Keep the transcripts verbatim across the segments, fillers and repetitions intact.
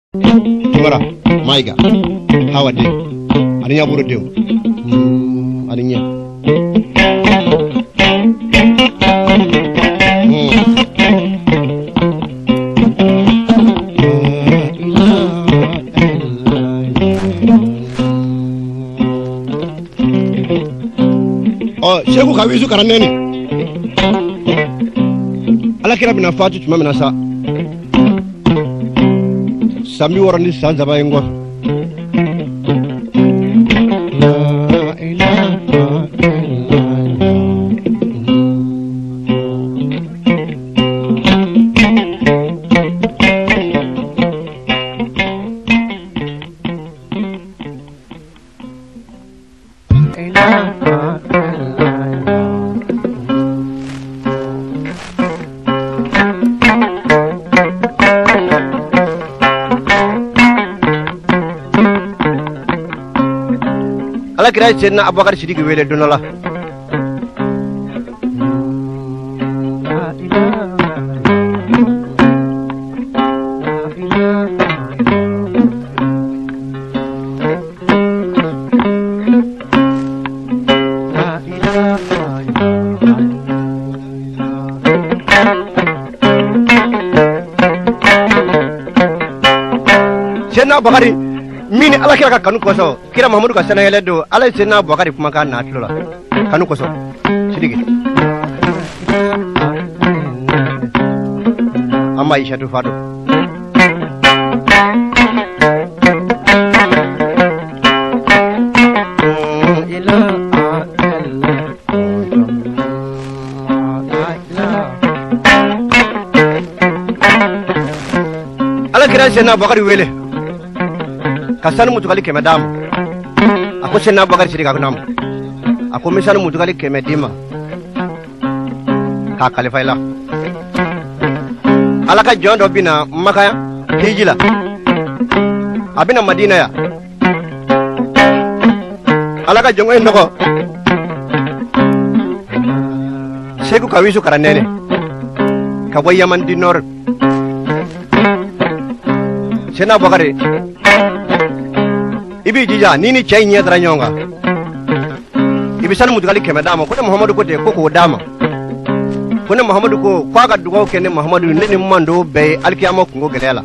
Tumara, Maiga, how are you? Aninya buru deu. Aninya. Oh, Sheikh Kawisu karaneni. Ala kira bina fatu tuma mina sa. Sami warani sanza bayengwa. La ilaha Ala kira Sayyidina Abubakar Siddiq wele donola. Sayyidina Abubakar mini ala kira ka kanu koso kira Muhammadu ka sana yeledo ala Sayyidina Abubakar kuma ka na atlola kanu koso Siddiq amma Aisha to fado ala kira Sayyidina Abubakar wele kasanu mutukali keme damu ako Sayyidina Abubakar Siddiq akunam ako misanu mutukali keme dima ka kalifaila alaka jondo bina maka hijila abina Madina ya alaka jongo ndoko Sheikh Kawisu karanene ka boy Yaman di Nord Sayyidina Abubakar ibi jija nini chay nya dara nyonga ibi san mutugali keme dama ko Muhammadu ko de ko ko dama ko Muhammadu ko kwaga dugo kene Muhammadu neni mando be alkiyama ko gelela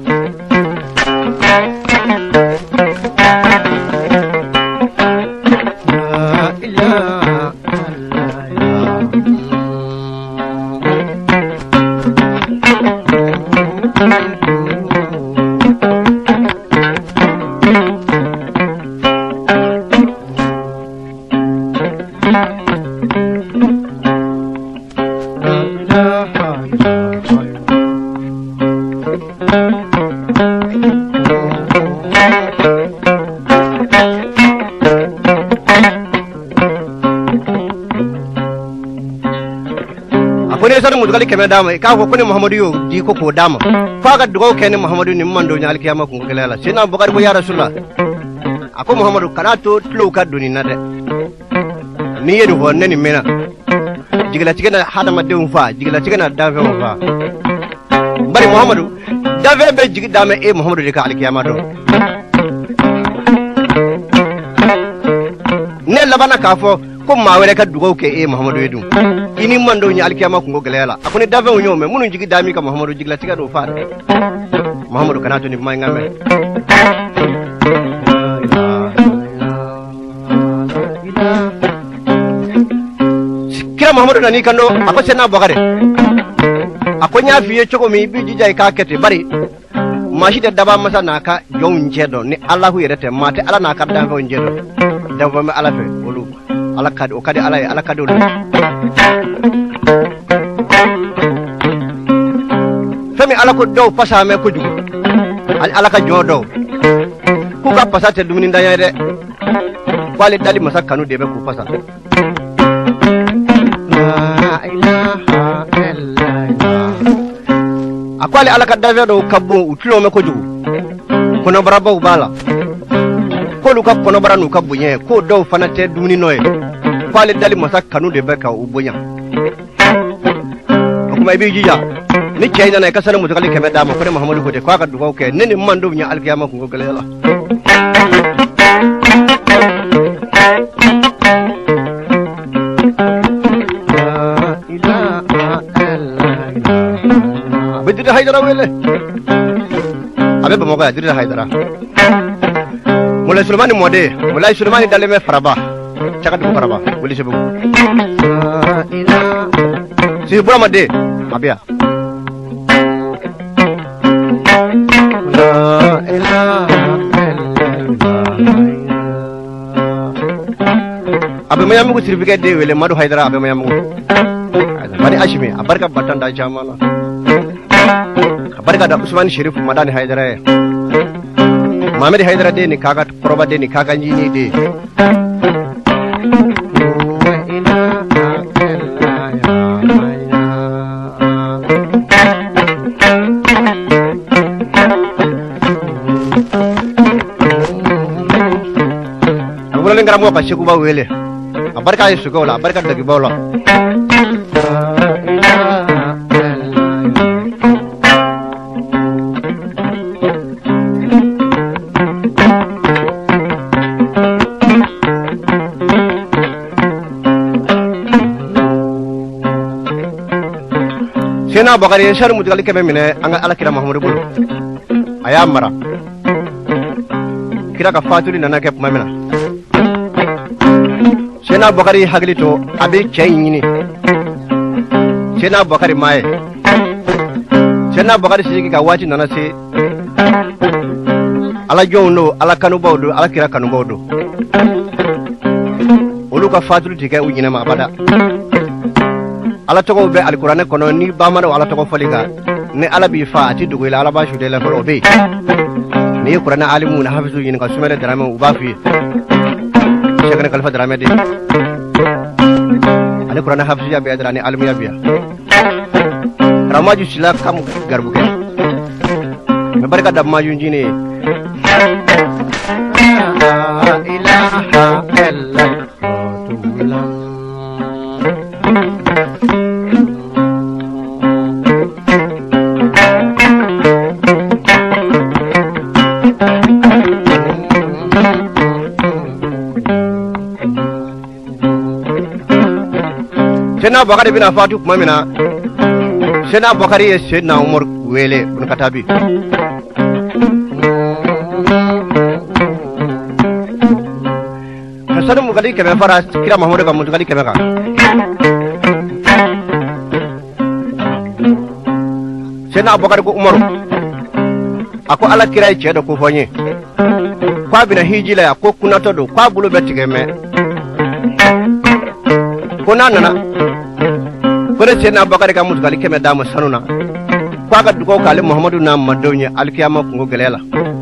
mutugali keme dama ka ko kone Muhammadu yo di ko ko dama faga dugo kene Muhammadu ni mando nya alkiyama ko gelela Sayyidina Abubakar ko ya Rasulullah ako Muhammadu kana to tlo ka duni na de ni yedu ho neni mena jigila tigena hada madde fa jigila tigena dave fa bari Muhammadu dave be jigi dama e Muhammadu de ka alkiyama do ne labana ka fo ko mawere ka dugo ke e Muhammadu edu ini mando nya alkiyama ko gelela akone dave wonyo me munu jigi dami ka Muhammadu jigila tiga do fa Muhammadu kana to ni may ngame kira Muhammadu nani kando ako Sayyidina Abubakar ako nya fiye choko mi bi jijay ka kete bari mashi da daba masa naka jon jedo ni Allahu yerete mate ala naka dave on jedo dave me ala fe olu ala kadi o kadi ala ala kadi do fami ala ko do pasa me ko jugo ala ka jodo ku ka pasa te dumini ndanya de wali dali masa kanu de be ku pasa la ilaha illallah akwali ala ka dave do kabbu utulo me ko jugo kono baraba bala ko lu ka kono baranu kabbu nye ko do fana te dumini noye wali dali masa kanu de be ka ubonya kuma ibi jija ni chayna na kasana mutakali keme dama ko Muhammadu ko te ko ka dugo ke nini mando nya alkiyama ko galela بدر haidara wele abe ba moga dir haidara mulai sulmani mode mulai sulmani daleme faraba caka du faraba wali sebu si burama de abia la ilaha illallah abe mayamu ko certificate de wele madu haidara abe mayamu bari ashimi abarka batanda jamala barka da Usman Sharif Madani Haidara Muhammad Haidara de ni kaga proba de ni kaga ni de Abulan ngara mo pashe kuba wele barka yesu gola barka da gibola Sena Bakari shar mutakali kebe mine anga ala kira Muhammadu bulu aya mara kira ka fatuli nana ke kuma mina Sena Bakari haglito abi chayini Sena Bakari mai Sena Bakari sigi ka wati nana se ala jono ala kanu bawdo ala kira kanu bawdo ulu ka fatuli tike ujina ma abada ala togo be alquran kono ni bamana ala togo faliga ne ala bi fa ati dugo ila ala ba shude la folo be ni qur'an alimu na hafizu yin ka sumere drama u ba fi shekana kalfa drama de ala qur'an hafizu ya be adrani alimu ya biya ramaju sila kam garbu ke me barka da majun jine la ilaha illallah Sena Bakari bina fatu kuma mina Sena Bakari ye Sena Umar wele bun katabi Hasanu mugali keme fara kira Muhammadu ka mugali keme ka Sena Bakari ko Umar ako ala kira ye cedo ko fonye kwa bina hijila ko kunato do kwa bulu betigeme kona nana kone Sena Bakari ka mutukali keme dama sanuna kwa ka dugo kale Muhammadu na madonye alkiyama kungo gelela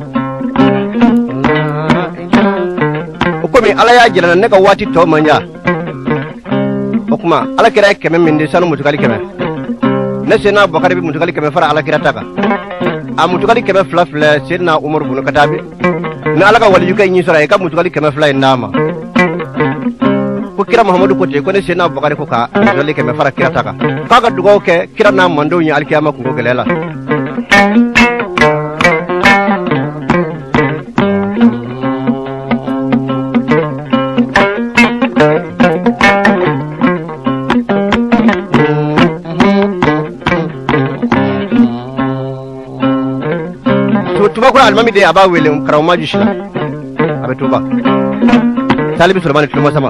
ukomi ala ya jira ne ka wati to manja okuma ala kira keme minde sanu mutukali keme ne Sena Bakari bi mutukali keme fara ala kira taka a mutukali keme fla fla Sena Umar bunu katabi na ala ka wali yukai nyi sura ka mutukali keme fla indama ko kira Muhammadu ko te ko ne Sena Bakari ko ka dole ke me fara kira taka kaga dugo ke kira na mando nya alkiyama ko gelela to tuba ko almami de aba wele karawma jishla abe tuba talibi sulmani tumo sama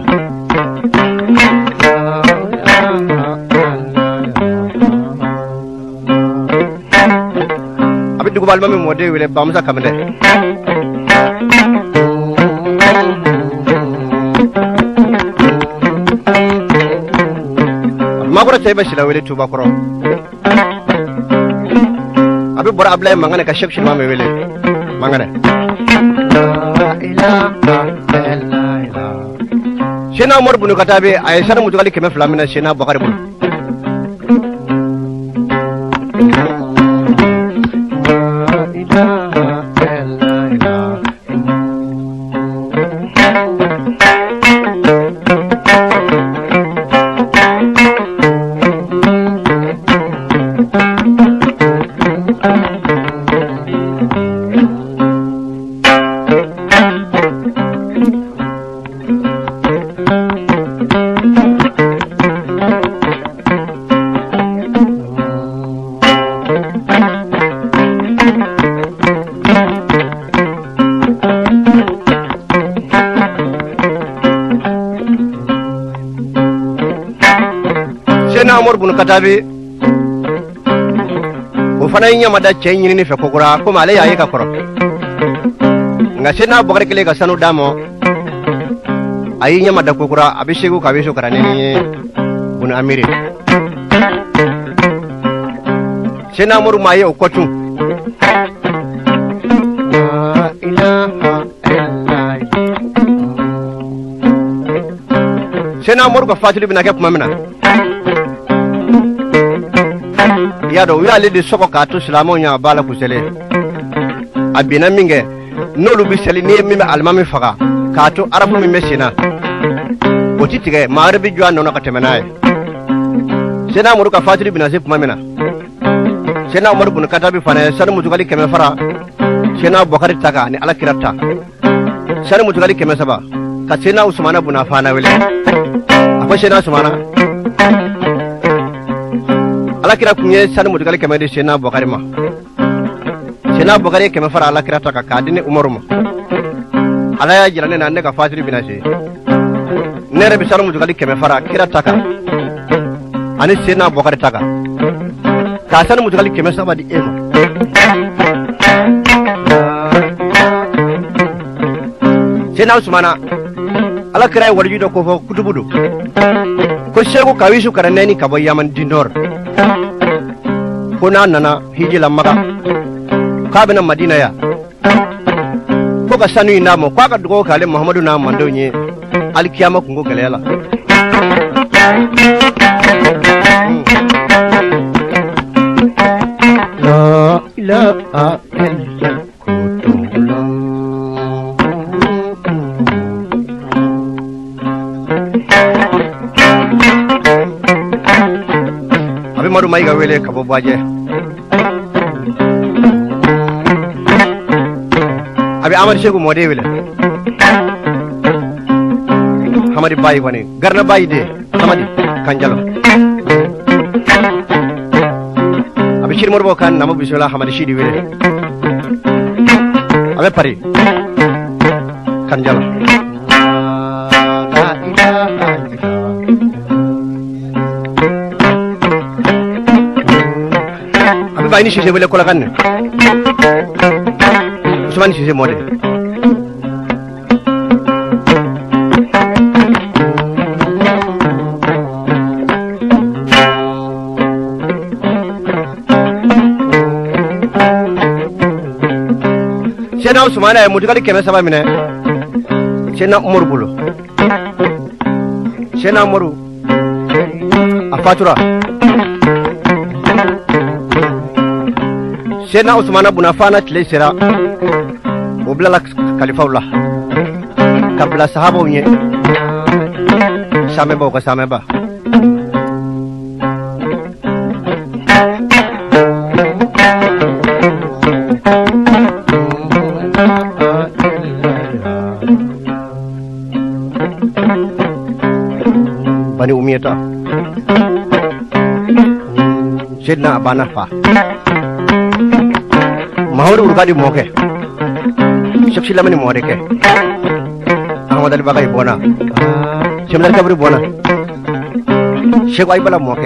dugu balma mi mode wele bamsa kamde magura tay bashira wele tuba koro abi bora ablay mangane ka shekshi mame wele mangane la ilaha illallah Sena Umar bunu katabe ay sar mutugali keme flamina Sena Bakari bunu bunu katabi o fana nyama da cey nyini ni fe kokura ko male yayi ka koro nga sena bokare kele ka sanu damo ayi nyama da kokura abishegu ka bisho karane ni bunu amiri sena muru maye o kotu sena muru ka fatili bina ke kumamina yado wiyale de soko ka to silamo nya bala kusele abina minge nolu biseli ni mi almami faga ka to arabu mi mesina oti tige maghribi jwa nono ka temenaye sena muru ka fatili bina se kumamina sena umar bun katabi fana sanu mutugali keme fara sena bokari taka ni ala kirata sanu mutugali keme saba ka sena usmana buna fana wele afa sena usmana ala kira kunye sanu mutugali keme de sena bokari ma sena bokari keme fara ala kirata ka kadini umaru ma ala ya jirane na ne ka fatiri binase nere bi sanu mutugali keme fara kirata ka ani sena bokari taka kasan mutugali keme saba di ema sena usmana ala kira warju do ko fo kutubudu ko shego kawisu karaneni kabo yaman dinor kuna nana hijila maka kabina madina ya ko ka sanu inamo ko ka dugo kale muhammadu na mando nye alkiyama kungo galela la ilaha illa kutullah abi maru mai ga wele kabo baje abi amar shegu mode wele hamadi bayi wani garna bayi de hamadi kanjalo abi shir morbo kan namu bismillah hamadi shidi wele abe pari kanjalo la ilaha abi bayi ni shise wele kola kan Usman shise mode Sena Usman ay mutugali keme saba mine Sena Umar bulo Sena Umaru afatura Sena Usman buna fana tile sera وبلا خليفه الله قبل صحابه وني سامي بوكا سامي با بني أمية سيدنا أبا نفا محمد urgadi moke Syekh Lamani Muharike Ahmad Ali Bagai Bona Syemdal Kabri Bona Syekh Aibala Muake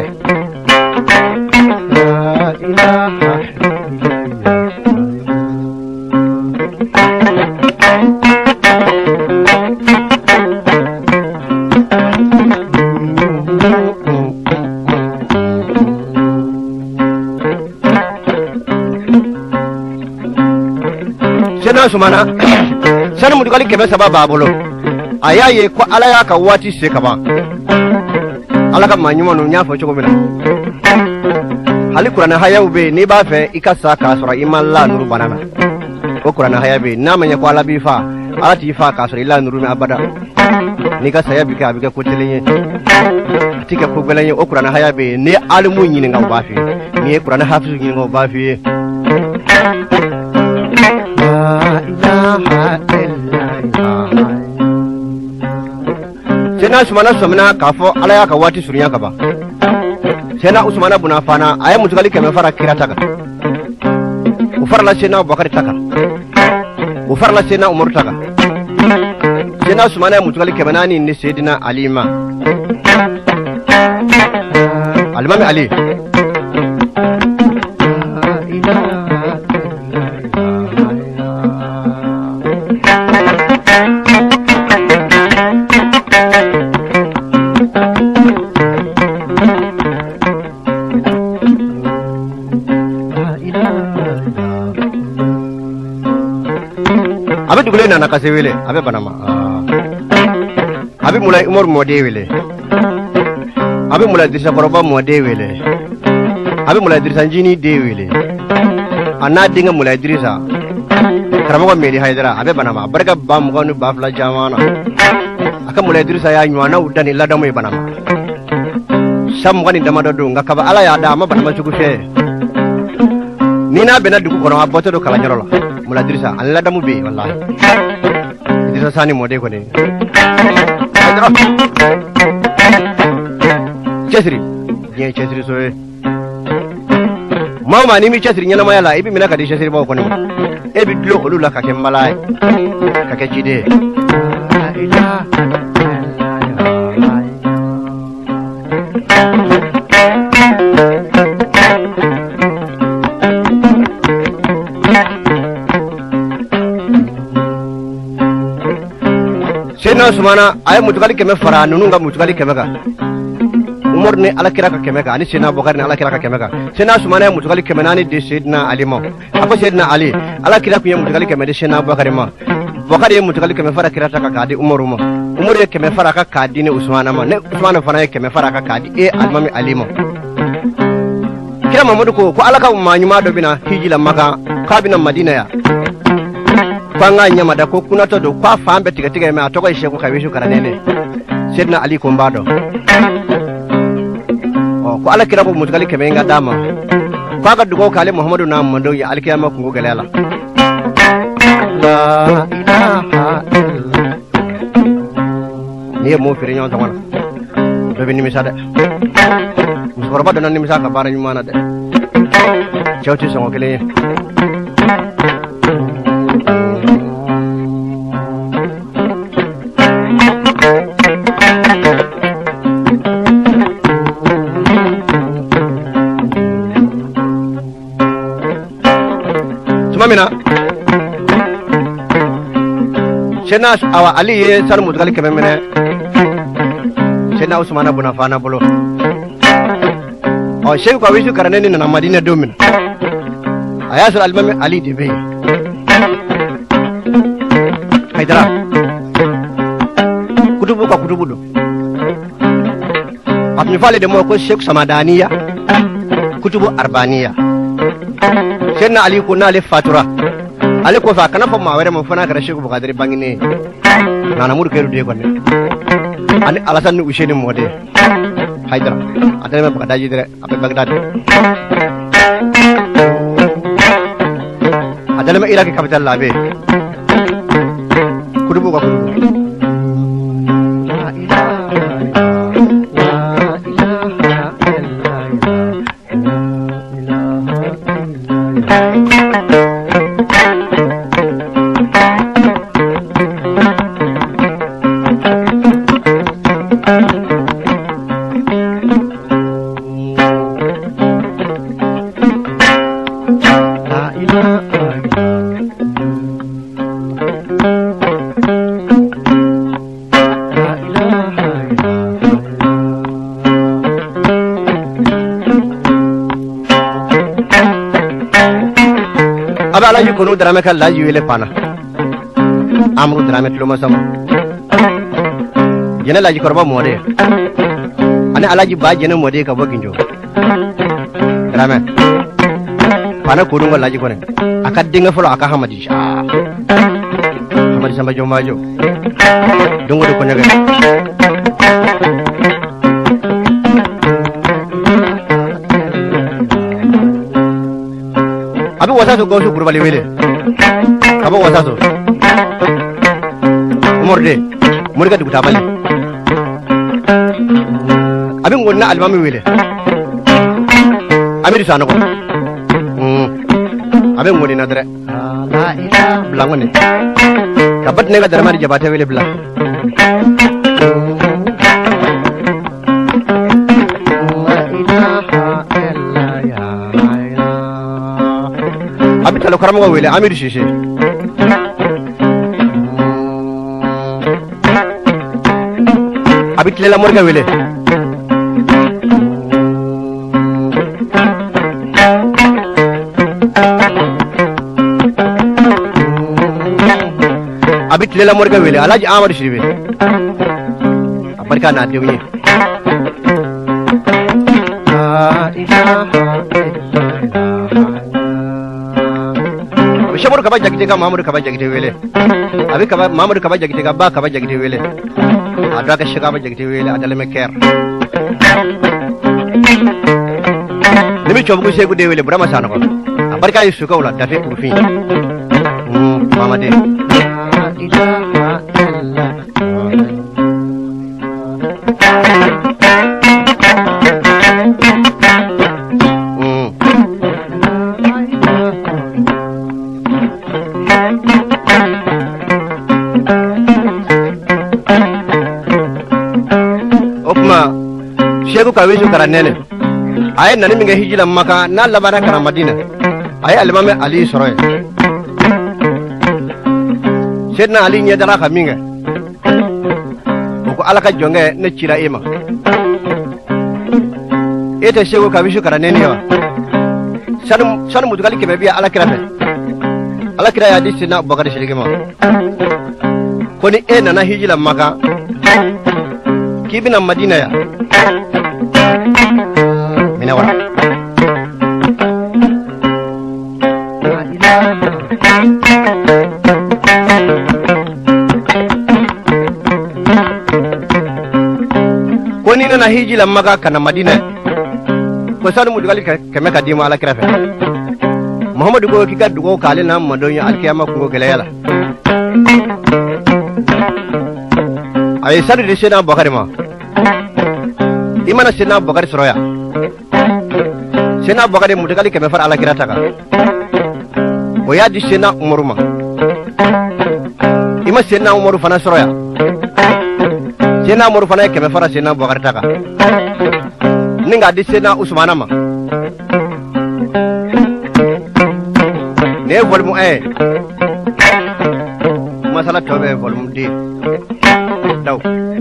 La ilaha Sena Usmana sanu mutugali keme saba babolo ayaye ko ala ya ka wati se kaba ala ka manyuma no nya fo choko mina hali qur'ana haya ube ni ba fe ikasa ka sura imalla nuru banana ko qur'ana haya be na manya ko ala bi fa ala ti fa ka sura illa nuru mi abada ni ka saya bi ka bi ka ko telenye tika ko belenye o qur'ana haya be ni alimu nyini nga ba fi ni qur'ana hafizu nyini nga ba fi La ilaha illallah Sena Usmana somna kafo ala ya ka wati surinya ka ba Sena Usmana buna fana aya mutugali keme fara kirata ka ufarla Sena Abubakar taka ufarla Sena Umar taka Sena Usmana mutugali keme nani ni Sayyidina Alima المامي علي abe dugule nana kasewele abe banama abe mulai umur modewele abe mulai dirisa koroba modewele abe mulai dirisa njini dewele anna dinga mulai dirisa karamo meri haidara abe banama barka bam gonu bafla jamana aka mulai dirisa ya nywana udani ladamu banama sam gani damado do ngakaba ala ya dama banama chukufe nina bena dugu kono aboto do kala nyorola mulai dirisa an ladamu be wallahi dirisa sani mode ko ne Chesri, dia Chesri soe. Mau mani mi Chesri nyana maya la, ibi mina kadi Chesri bawa koni. Ebi dulu kulu lah kakek malai, kakek cide. Sena sumana, ayah mutukali keme fara, nununga mutukali keme ka. Umur ni ala kira ka keme ka, ani Sena Bokar ni ala kira ka keme ka. Sena sumana ayah mutukali keme nani di Sayyidina Ali mo. Apa Sayyidina Ali? Ala kira punya mutukali keme di Sena Bokar mo. Bokar ye mutukali keme fara kira ta ka kadi Umar mo. Umar ye keme fara ka kadi ni Usmana mo. Ne Usmana fana ye keme fara ka kadi e almami Ali mo. Kira Mamadou ko ko ala ka manyuma do bina hijila maka ka bina Madina ya. Kwanga nyama da ko kuna to do kwa fambe tiga tiga me atoko ishe ko kawishu karanene Sayyidina Ali ko mbado o ko ala kira ko mutukali keme nga dama kwa ga dugo kale Muhammadu na mando ya alkiyama ko galela la ilaha illallah ni mo fere nyon tamana do bi nimisa de musoro ba donan nimisa ka bara nyuma na de chawti songo kele mina Sena awa Ali ye sar mutukali keme mene Sena Usmana bunafana bolo o sheikh ko wisu karaneni na Madina domin ayasur almami Ali debe Haidara kutubu ka kutubu do atni fale de mo ko Sheikh Samadaniya kutubu arbaniya Sena Ali ko na le fatura Ali ko fa kana fa mawere mo fana kara Sheikh Bukhari bangine nana mudu keru de ko ne ani alasan ni usheni mode Haidara atene me bagdaji dire ape Baghdad adale me Iraq capital labe kudubu ko kudubu la ilaha Alaji kono drame ka laji wele pana amru drame tlo masama jena laji korba mode ane alaji ba jena mode ka bokinjo drame pana kodunga laji kone aka dinga folo aka hamadi sha hamadi samba jombajo dongo do konyaga Abu wasaso gausu kurbali wele Abu wasaso Morde Morde dugu tabali Abi ngonna albami wele Amiri sanoko Hmm Abi ngoni nadre La ilaha blangone Kabat nega darmari jabate wele blang La ilaha do karamo wele Amir Sise abit lela morga wele abit lela morga wele Alaji Amar Shiribe barka na dewni Shamur kaba jagite ka Mamadou kaba jagite wele abi kaba Mamadou kaba jagite ka ba kaba jagite wele ada ka shiga ba jagite wele adale meker nimi chobu segu de wele brama sana ko barka yi suka wala dafe kurfi Mamade Sheikh Kawisu karanene ay nani minga hijila maka na labara kara Madina ay alimame Ali soroy Sedna Ali nya dara ka minga ko alaka jonge ne cira ima ete Sheikh Kawisu karanene wa sanu sanu mudugali kebe biya ala kirafe ala kira ya disina Abubakar Shirigema koni e nana hijila maka kibina Madina ya mina wara koni nana hijila maka kana Madina ko sanu mudugali keme kadima ala kirafe Muhammadu ko kika dugo kale na madonya alkiyama ko gelayala ay sadu de sena Abubakar ma imana sena Abubakar soroya sena Abubakar mutakali keme far ala kirata ka o ya di sena Umaru ma ima sena Umaru fana soroya sena Umaru fana keme fara sena Abubakar taka ninga di sena Usmana ma ne volume un masala tobe volume deux daw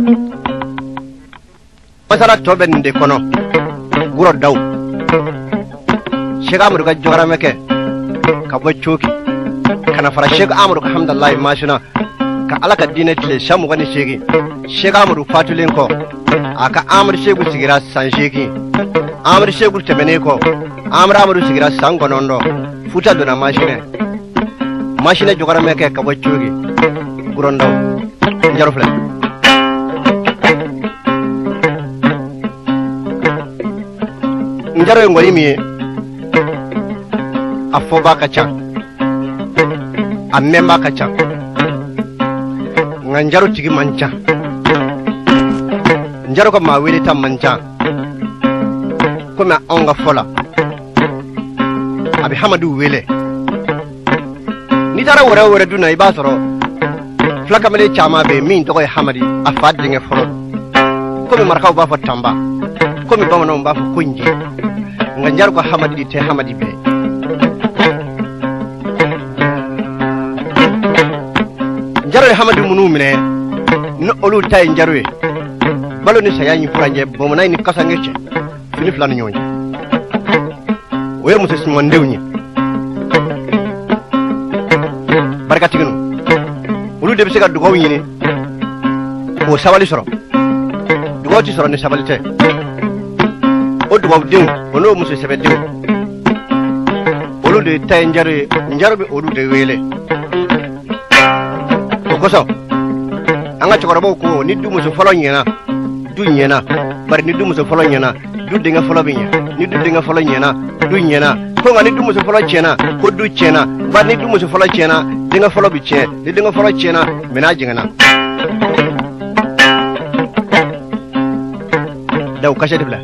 masala tobe nde kono guro daw Sheikh Amadou ka jogara meke ka bo choki kana fara Sheikh Amadou ka hamdallah mashina ka alaka dinatile shamu gani Sheikh Sheikh Amadou fatulen ko aka Amadou Sheikh sigira san Sheikh Amadou Sheikh tebene ko Amadou Amadou sigira san gonondo futa dona mashine mashine jogara meke ka bo choki guro ndaw jaro fle njaro ngori mi afoba kacha amemba kacha nganjaro tigi mancha njaro ko ma wele tam mancha ko ma onga fola abi Hamadu wele ni tara wora wora duna ibasoro flaka mele chama be min to ko Hamadi afad dinge foro ko mi markaw ba fa tamba ko mi bamano ba fa kunji nganjar ko Hamadi te Hamadi be njaro Hamadi munu mine no olu tay njarwe balo ni sayani furanje bo monay ni kasangeche fini flanu nyonyi we muses mo ndewni barkati gnu olu de bisega dugo yini o sawali soro dugo ti soro ni sabalite o dugo dew ono muses sebe dew olu de tay njare njaro be olu de wele o koso anga chokoro bo ko ni du muso folo nyena du nyena bari ni du muso folo nyena du dinga folo binya ni du dinga folo nyena du nyena ko ngani du muso folo chena ko du chena bari ni du muso folo chena dinga folo bi che ni dinga folo chena mena jingana daw kashe dibla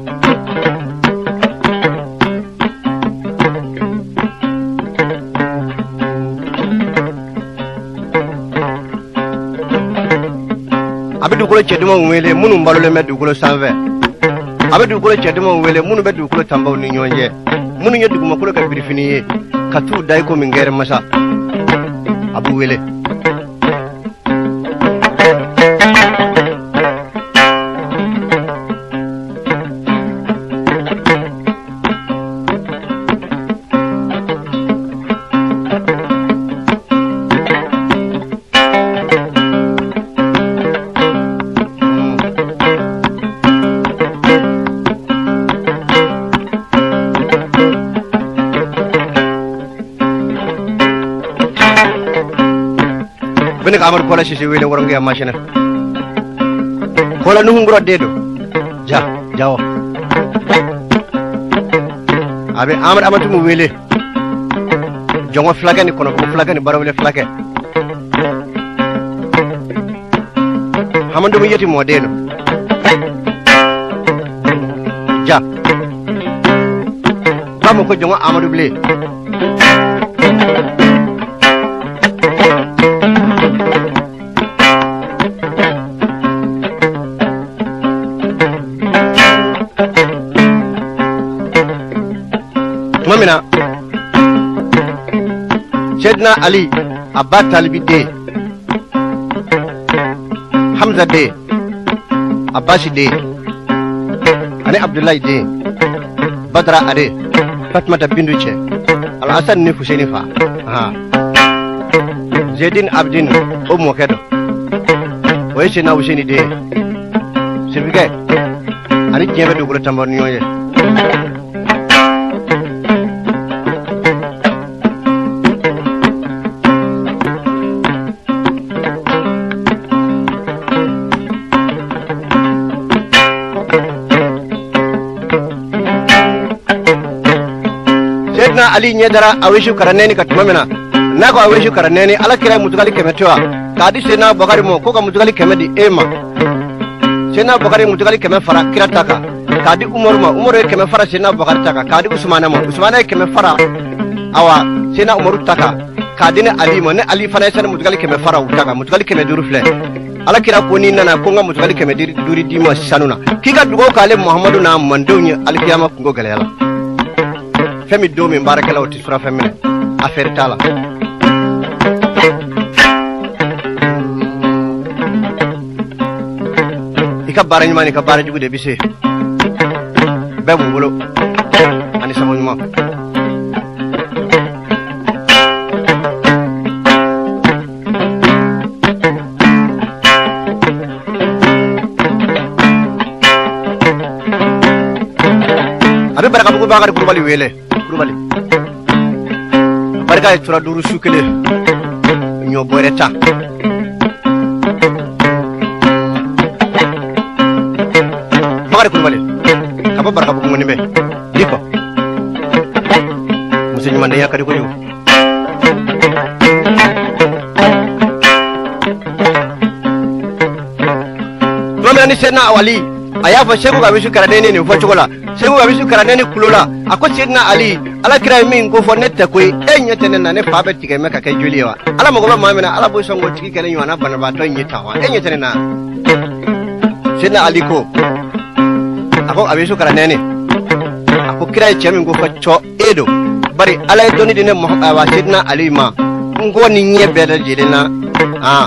abedu ko chedimo wele munu mbalole medu ko sanve abedu ko chedimo wele munu bedu ko tambaw ni nyonje munu nyedu ko ko ka birifiniye katu dai ko min gaire masa abu wele amar kola shi wele woron ga machine kola nu ngro dedo ja jawo abe amar amatu mu wele jongo flagani kono ko flagani barawle flake hamando mu yeti mo dedo ja bamo ko jongo amadu ble Mamina Sayyidina Ali Abba Talibi de Hamza de Abbasi de Ani Abdullahi de Badra Ade Fatmata Binduche Al-Hasan ni Husaini fa ha Zaidin Abdin Ummu Kedo Waisi na Husaini de Sibike Ani jebe dugula tambar niyoye Ali nyedara awishu karaneni katumamina nako awishu karaneni ala kira mutugali kemetewa kadi sena bakari mo koka mutugali kemedi ema sena bakari mutugali keme fara kira taka kadi umar ma umar keme fara sena bakari taka kadi usmana ma usmana keme fara awa sena umaru taka kadi ne ali mo ne ali fana sena mutugali keme fara utaka mutugali keme durufle ala kira ko ni nana ko nga mutugali keme duri dima sanuna kika dugo kale muhammadu na mandonye alkiyama kungo galela femi domi barakala wati sura femine affaire tala ika barani mani ka bara jugude bise bebu bolo ani sama nyuma abe baraka bugo bagari kurbali wele Rubali barka tura duru sukele nyo boreta bagari kurubali kaba barka bugu ngone be diko musenyi mande yakari ko yo Mama ni sena awali ayafa shegu ga bisu karanene ni fo chokola shegu ga bisu karanene kulola ako Sayyidina Ali ala kira min ko fo netta koy enya tenena ne fa be tige meka kay juliwa ala mo go mamina ala bo songo tigi kene yona bana ba to nyita wa enya tenena Sayyidina Ali ko ako abisu karanene ako kira e min go fo cho edo bari ala doni dine mo wa Sayyidina Ali ma ngo ni nyebe da jidena ah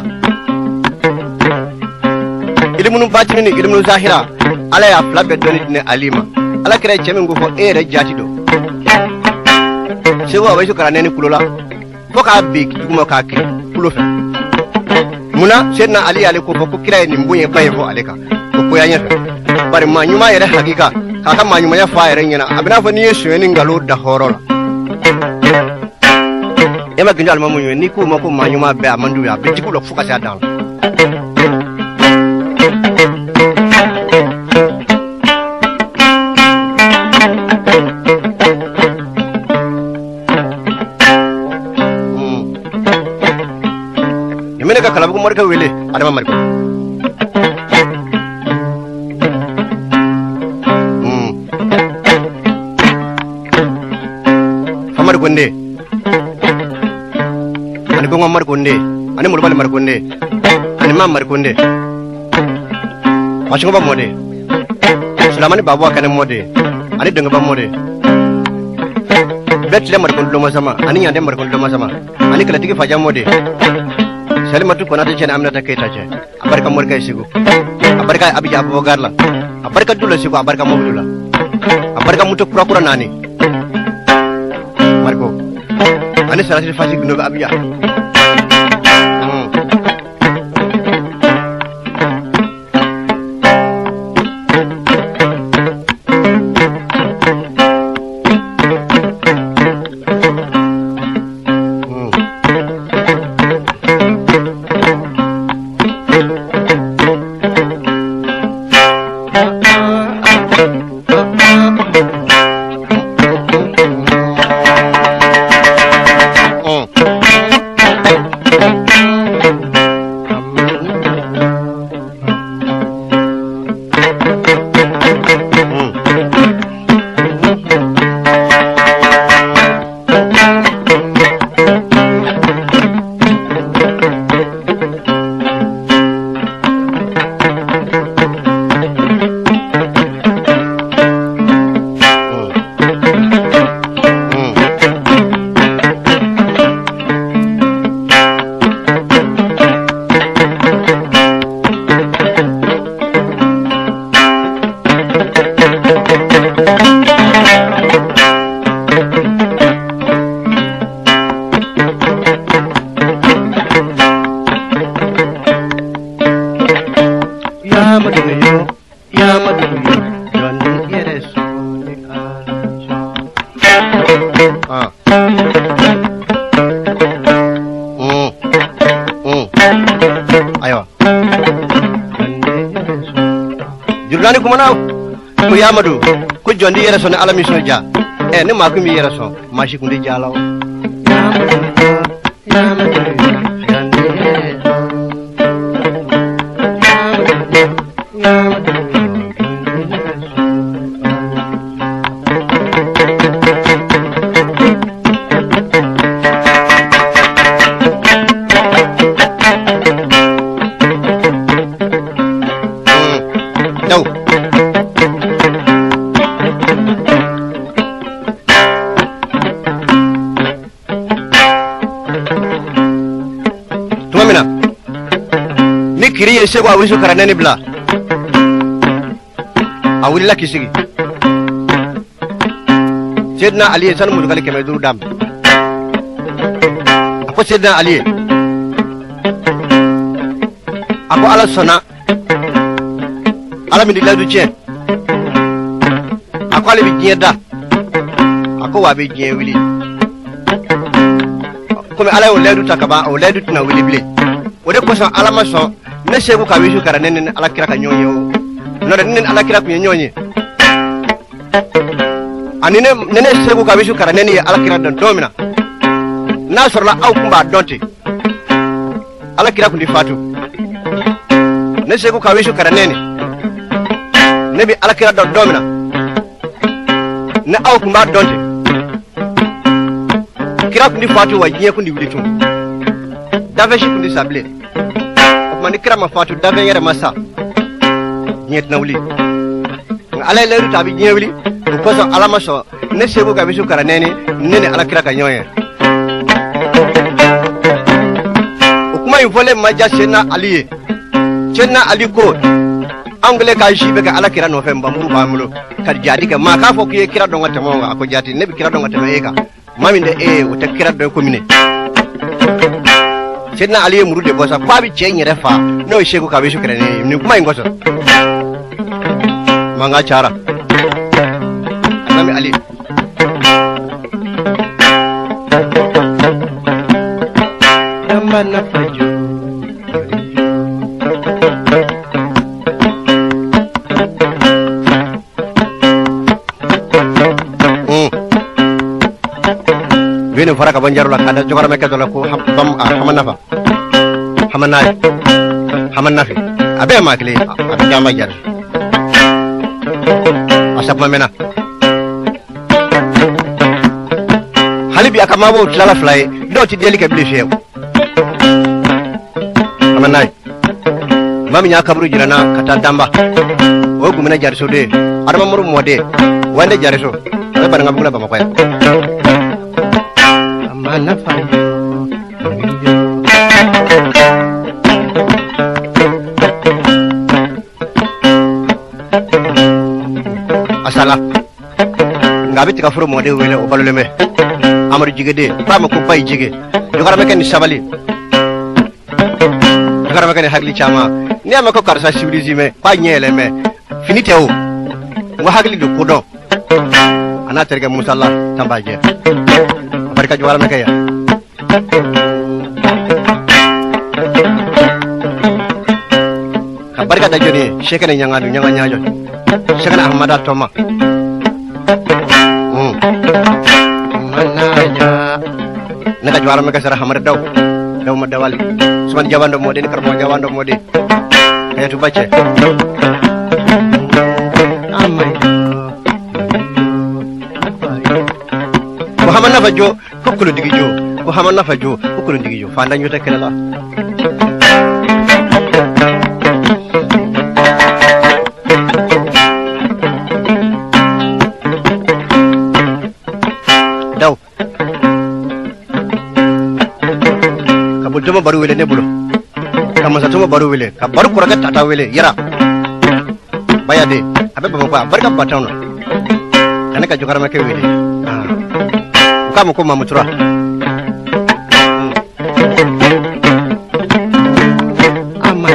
ilmu batini ni ilmu zahira ala ya flabe doni dine alima ala kira e min go fo e re jati do sewa wa shukara neni kulola foka big kuma ka ke kulo fe muna Sayyidina Ali ale ko ko kira ni mbunye baye fo aleka ko ko yanya fe bari ma nyuma yere hakika kaka ma nyuma ya fa yere nyana abina fo ni yesu ni ngalo da horola ema ginja almamu ni ko ma ko ma nyuma be amandu ya be tikulo foka sa dan ka kala bu marka wele adama marko hmm famar gonde ani gonga mar gonde ani mulbal mar gonde ani mam mar gonde masho ba mode sulamani babu akane mode ani denga ba mode bet le mar kon do sama ani nyande mar kon do sama ani kala tigi faja mode salimatu konata chen amnata kayta che abarka mor kay sigu abarka abija bogarla abarka dula sigu abarka mobdula abarka muto kura kura nani marko ani sarati fasik no abija Jurgani kumana ko Yamadu ko jondi yere son ala mission ja e ne ma ko mi yere son mashi kundi jalaw kiri yese wa wisu karanani bla awilla kisigi Sayyidina Ali san mu dukal kemay duru dam ako Sayyidina Ali ako ala sona ala mi diladu chen ako ala bi jeda ako wa bi je wili ko me ala o ledu takaba o ledu tuna wili bile wode ko san ala ma so ne segu ka wisu kara nenen ala kira ka nyonyo no nenen ala kira ku nyonyi anine nene segu ka wisu kara nenen ala kira don domina na sorla aw kumba donti ala kira ku di fatu ne segu ka wisu kara nenen nebi ala kira don domina ne aw kumba donti kira ku di fatu wa jiye ku di wulitum dafe shi ku di sable mani kira ma fatu dabe yere masa nyet na wuli ala leru tabi nyewli ko so ala ma so ne segu ga bisu kara nene nene ala kira ka nyoye o kuma in fole ma ja sena ali sena ali ko angle ka shi be ka ala kira no femba mu ba mulo kar jadi ka ma ka fo ki kira do ngata mo ko jati ne bi kira do ngata me ka mami de e o ta kira do ko mine Sayyidina Ali murude bosa babi chenye refa no shegu ka bishu krene ni kuma ingoso manga chara nami Ali amana faju Vini faraka banjaru la kada jogara meka dola ko bam hamana fa hamana hamana fi abe makli abe jama jar asab mamena halibi akamabo tlala fly do ti deli ke blife hamana mami nya kabru jirana kata damba o gumena jar so de adama muru mode wande jar so e bar ngabula ba makoya asala ngabiti ka furo mode wele o baloleme amari jigede fama ko pay jige jogara meken sabali jogara meken hagli chama ni amako karsa civilisme pa nyele me finiteo wa hagli do kodo ana terga musalla tambaje barka jogara meken ya barka da joni shekene nyangadu nyanga nyajo shekene ahmada toma hmm mananya naka jwara meka sara hamar daw daw ma dawali suman jawando mode ni karmo jawando mode ayatu bacce amay Muhammad nafajo kokulu digi jo Muhammad nafajo kokulu digi jo fanda nyota kala Joma baru wele ne bulo kama sa tuma baru wele ka baru kuraga tata wele yara baya de abe baba ko barka batawno kana ka jogara make wele ah kama ko mamutura amma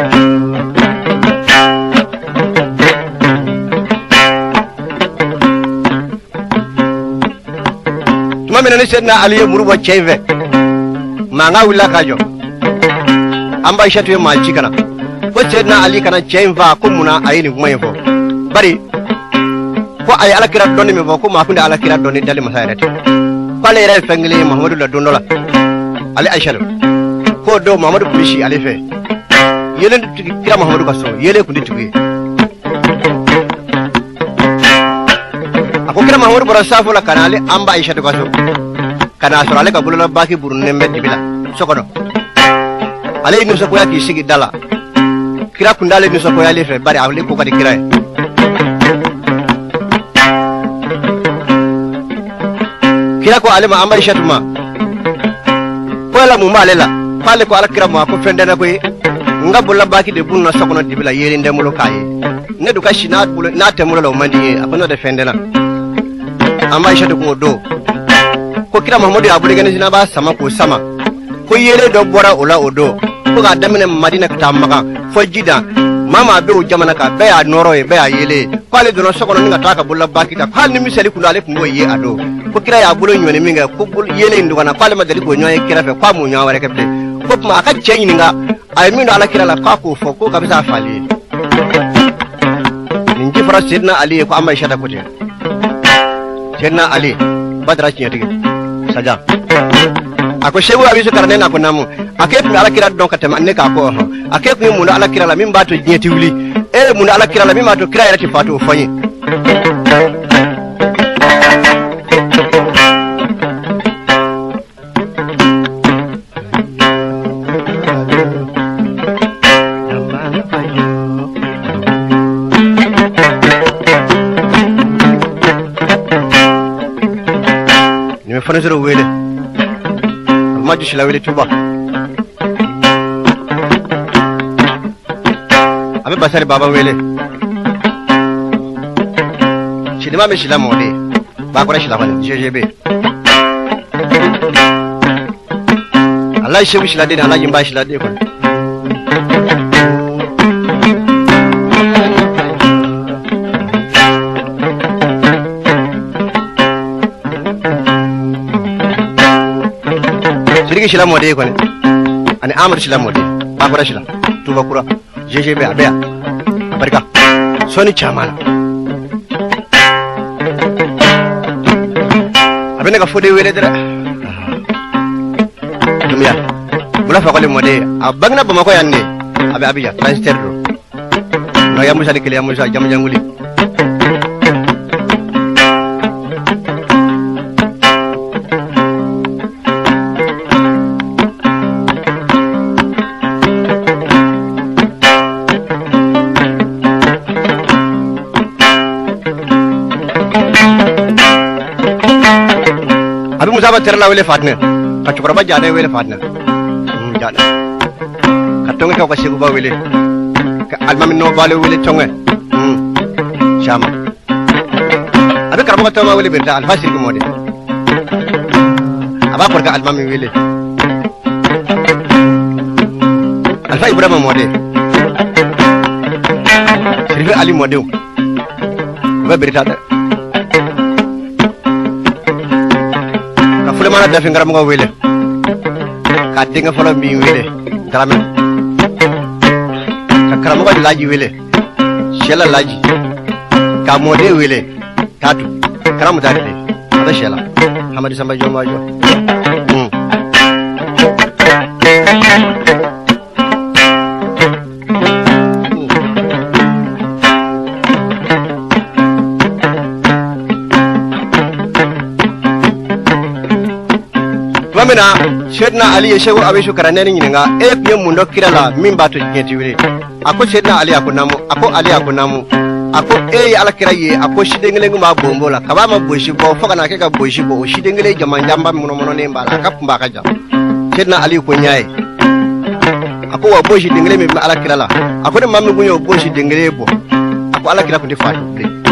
tuma menene sedna aliye muruba cheve manga willa kajo amba ishatu ma chikana ko cedna ali kana chainva ko muna ayini kuma yefo bari ko ay ala kira donni me ko ma kunda ala kira donni dali masayati bale re fengli muhammadu la dondola ali aisha ko do muhammadu kulishi ali fe yelen kira muhammadu kaso yele kundi tugi ako kira muhammadu barasafu la kana ali amba aisha to kaso kana sura ale ka bulala baki burunne meddi bila sokono ale inu so koya ki sigi dala kira kundale inu so koya le fe bari awle ko kadi kira kira ko ale ma amari shatuma ko la mu malela pale ko ala kira ma ko fendena ko ngabulla baki de bunna sokono dibila yeri ndemulo kaye ne du kashi na bulo na temulo lo mandi akono de fendena amari shatu ko do ko kira Muhammadu abu de gane ba sama ko sama ko yele do bora ola odo ko ga damene madina ka maka fo jida mama be o jamana ka be ya noro e be ya yele ko ale do no sokono nga taka bulla baki ka hal ni misali kula ale ko ye ado ko kira ya bulo nyone minga ko bul yele ndu kana pale madali ko nyoy kira fe kwa mu nyawa rek be ko ma ka chenyi nga ay min ala kira la ka ko fo ko ka bisa fali ninji fara sidna ali ko amma shata ko te sidna ali badra chinyati saja ako shebu abisu karane na kunamu ake mi ala kira don katema ne ka ko ho ake ku mu ala kira la min bato nyeti wuli e mu ala kira la min bato kira yati fatu fanyi ni me fana zero wele maju shila wele tuba abe basari baba wele shilima me shila mode ba ko shila bale jjb Allah shebu shila de Allah yimba shila de ko Sirigi shila mode ko ne ani amr shila mode ba ko shila tuba kura jjb abea barka soni chamana abene ka fode wele dara dumiya mula fa ko le mode abagna ba mako yanne abe abiya transfer do no ya musa dikele ya musa jam janguli abi musa ba terla wele fatne ka chukra ba jade wele fatna mm jada ka tonga ka ko segu ba wele ka almami no bale wele tonga mm chama abe karamo ka toma wele birta al fasir ko mode aba ko ka almami wele alfa ibrahima mode sirfi ali mode ba birta da ka fule mana dafi ngaram nga wele ka tinga folo mi wele drame ka karamo ga laji wele shela laji ka mode wele tatu karamu dade ada shela hamadi samba joma jo mm Mamina Shedna Ali Shehu Abishu Karaneni nga e pye mundo kirala mimba to jeti wile ako Shedna Ali akunamu ako Ali akunamu ako e ala kiraye ako shidengele nguma bombola kabama boshi bo foka na keka boshi bo shidengele jamanja muno muno ne mbala kapumba kaja Shedna Ali ko nyaay ako wa boshi dengele mi ala kirala ako de mamme gunyo boshi dengele bo ako ala kira ko di fatu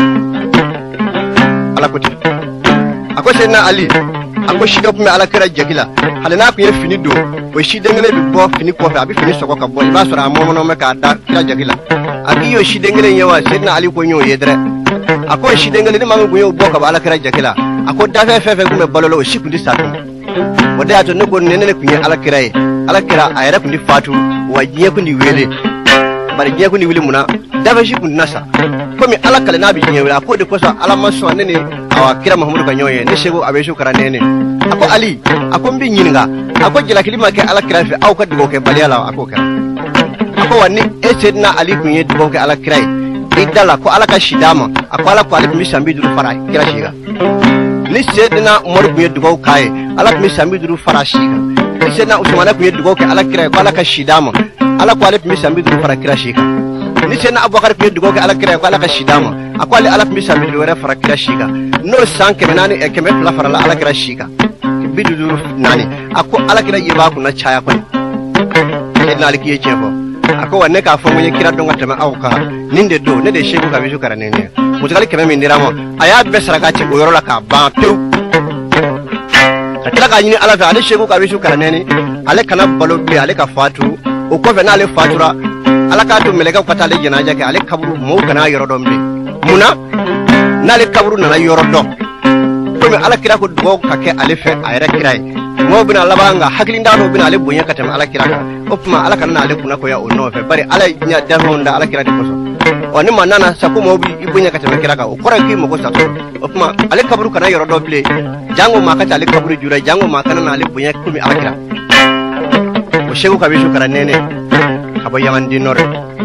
ala ko ti ako Shedna Ali ako shiga kuma ala kira jagila halina ku yefini do o shidengele bi bo fini ko fa bi fini soko ka bo ba sura mo no me ka da kira jagila aki yo shidengele yewa Shedna Ali ko nyo yedre ako shidengele ni mamu ko yo bo ka ala kira jagila ako da fe fe fe kuma balolo o shikundi satu wada ato ne ko nenene ku ala kira e ala kira ayra kundi fatu wajiye kundi wele bari jiye kundi wele muna da fe shikundi nasa komi ala kale na bi nyewe ako de ko so ala maso nene awa kira Muhammadu kanyoye ne shego abeshu karanene ako Ali ako mbi nyinga ako jila kilima ke ala kira fi au ka digo ke baliala ako kira ako wani e Shedna Ali kunye digo ke ala kira idala ko ala ka shidama ako ala ko ali mishambi duru fara kira shiga ni Shedna Umar kunye digo kai ala ko mishambi duru fara shiga ni Shedna Usman kunye digo ke ala kira ko ala ka shidama ala ko ali mishambi duru fara kira shiga ni Shedna Abubakar kunye digo ke ala kira ko ala ka shidama ako ali ala mishambi duru fara kira shiga no sanke menani e keme la farala ala kira shiga bidu duru nani ako ala kira yiba ku na chaya ko Shedna Ali kiye chebo ako wanne ka fo munye kira donga tama awka ninde do ne de shegu ka bisu karane ne mutakali keme min diramo aya besara ka ci oyoro la ka ba pew kila ka yini ala fa ale shegu ka bisu karane ne ale kana balo bi ale ka fatu o ko fe na ale fatura ala ka to melega ko tale jinaja ke ale kaburu mo kana yoro dombe muna nale kaburu nana yoro do komi ala kira ko dugo ka ke ale fe ayra kirai mo bina labanga haklinda no bina ale bonya katam ala kira ka opma ala kana ale kuna ko ya onno fe bari ala nya da honda ala kira de koso oni manana saku mo bi bonya katam kira ka o kora ki mo ko sa opma ale kaburu kana yoro do ple jango ma kata ale kaburu jura jango ma kana ale bonya komi ala kira o shegu ka bisu kara nene ka bayaman dinore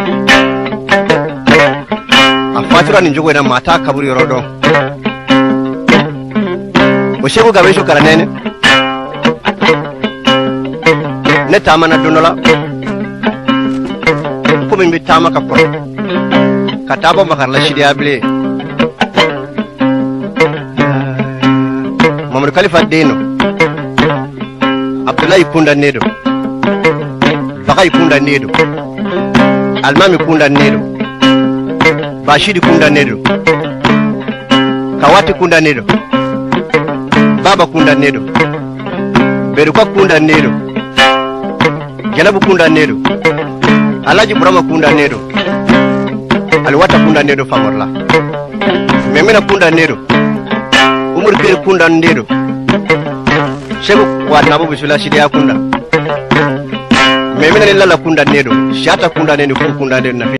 afatura ni jogo na mata kaburu yoro do o shegu gabe shu karanene ne tama na dunola ko min bitama ka ko katabo makar la shidi able Muhammad Khalifa Deno Abdullahi Kunda Nedo Bakai Kunda Nedo Almami Kunda Nedo Bashidi Kunda Nedo Kawati Kunda Nedo Baba Kunda Nedo Beruka Kunda Nedo Janabu Kunda Nedo Alaji Burama Kunda Nedo Alwata Kunda Nedo Famorla Memena Kunda Nedo Umur Kiri Kunda Nedo Shegu kwa nabu bisula shidia Kunda Memena Lala Kunda Nedo Shata Kunda Nedo Kunda Nedo